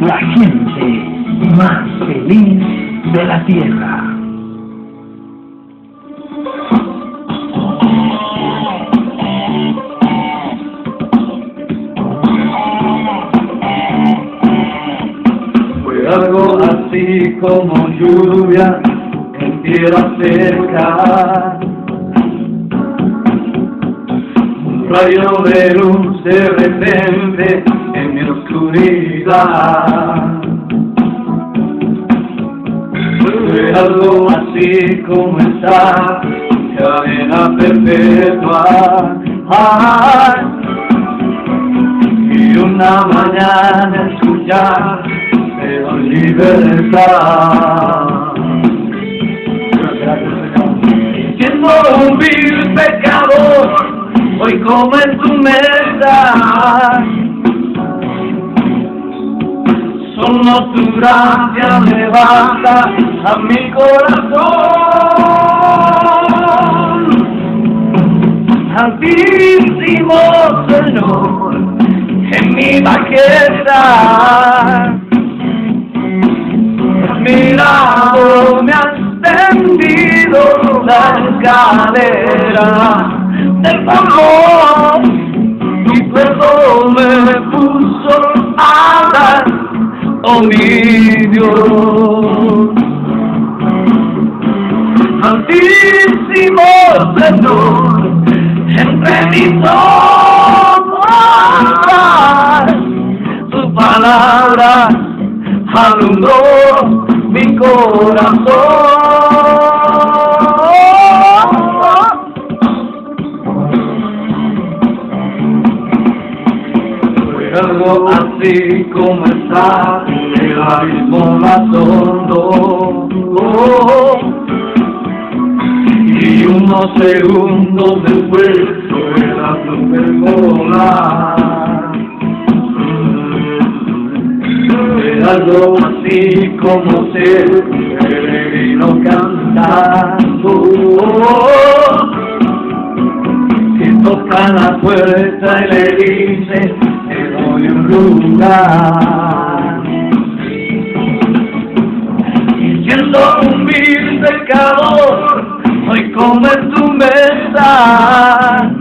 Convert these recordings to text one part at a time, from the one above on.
la gente más feliz de la tierra. Fue algo así como lluvia en tierra seca, un rayo de luz de repente en mi oscuridad. Fue algo así como esta cadena perpetua, y una mañana escuchar de la libertad. Siendo un vil pecador, hoy como en tu mesa, solo tu gracia levanta a mi corazón. Altísimo Señor, en mi bajeza, mi lado me has tendido la escalera del amor, y perdón me puso alas, oh mi Dios. Altísimo Señor, entre mis ojos tu palabra alumbró mi corazón. Fue algo así como está el abismo más hondo, y unos segundos después fuera superpolar. Fue algo así como ser peregrino cantando, que toca la puerta y le dice te doy un lugar. Y siendo un vil pecador, hoy como en tu mesa,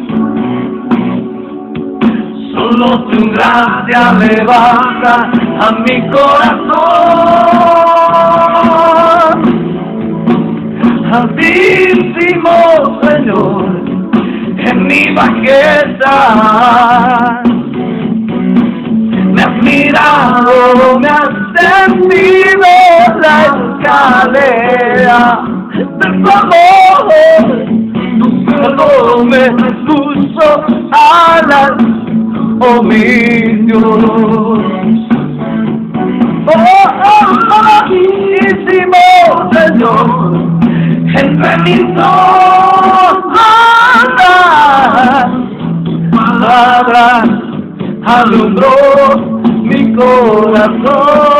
solo tu gracia levanta a mi corazón. Altísimo Señor, en mi bajeza, me has mirado, me has tendido la escalera del amor, tu perdón me puso alas, oh mi Dios. Altísimo Señor, entre mis ojos palabras alumbró mi corazón.